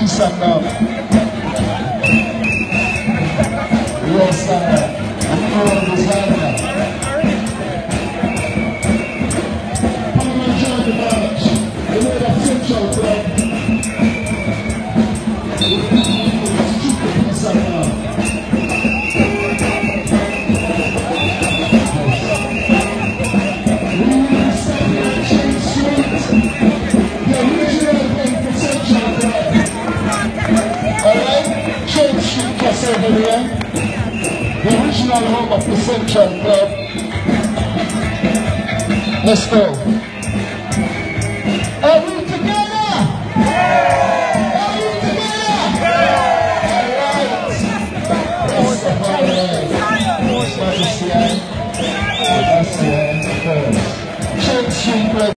peace and love. Yes, I'm all designer. Come and join the march. You know that Central Club. Peace and love. Over there, the original home of the Central Club. Let's go.